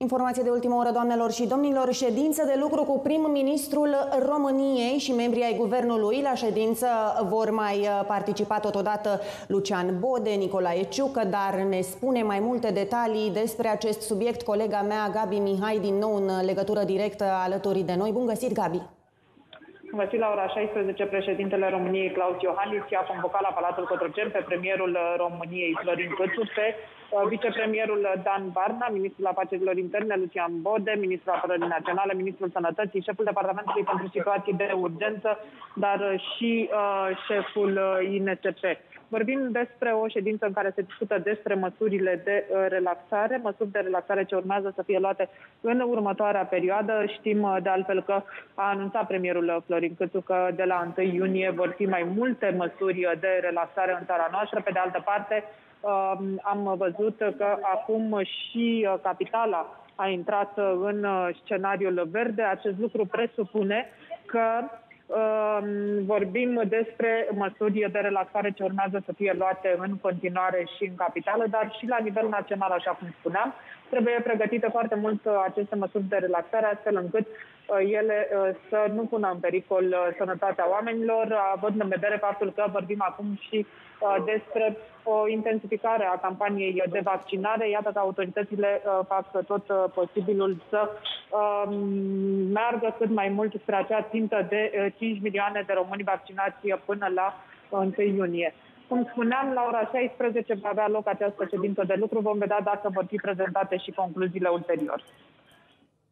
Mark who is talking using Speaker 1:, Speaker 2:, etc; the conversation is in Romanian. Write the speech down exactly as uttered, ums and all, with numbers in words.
Speaker 1: Informație de ultimă oră, doamnelor și domnilor. Ședință de lucru cu prim-ministrul României și membrii ai guvernului. La ședință vor mai participa totodată Lucian Bode, Nicolae Ciucă, dar ne spune mai multe detalii despre acest subiect colega mea, Gabi Mihai, din nou în legătură directă alături de noi. Bun găsit, Gabi!
Speaker 2: Vă zi, la ora șaisprezece, președintele României, Klaus Iohannis, i-a convocat la Palatul Cotroceni pe premierul României, Florin Câțu, pe vicepremierul Dan Barna, ministrul afacerilor interne, Lucian Bode, ministrul apărării naționale, ministrul sănătății, șeful departamentului pentru situații de urgență, dar și uh, șeful I N S P. Vorbim despre o ședință în care se discută despre măsurile de uh, relaxare, măsuri de relaxare ce urmează să fie luate în următoarea perioadă. Știm uh, de altfel că a anunțat premierul Florin Câțu că de la întâi iunie vor fi mai multe măsuri de relaxare în țara noastră. Pe de altă parte, uh, am văzut că acum și uh, capitala a intrat uh, în uh, scenariul verde. Acest lucru presupune că vorbim despre măsuri de relaxare ce urmează să fie luate în continuare și în capitală, dar și la nivel național, așa cum spuneam. Trebuie pregătite foarte mult aceste măsuri de relaxare, astfel încât ele să nu pună în pericol sănătatea oamenilor, având în vedere faptul că vorbim acum și despre o intensificare a campaniei de vaccinare. Iată că autoritățile fac tot posibilul să meargă cât mai mult spre acea țintă de cinci milioane de români vaccinați până la întâi iunie. Cum spuneam, la ora șaisprezece va avea loc această ședință de lucru. Vom vedea dacă vor fi prezentate și concluziile ulterior.